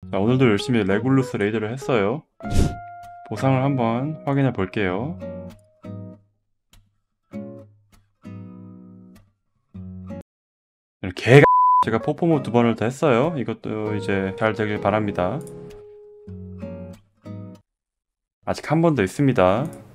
자, 오늘도 열심히 레굴루스 레이드를 했어요. 보상을 한번 확인해 볼게요. 개가 제가 포포모 2번을 다 했어요. 이것도 이제 잘 되길 바랍니다. 아직 한 번 더 있습니다.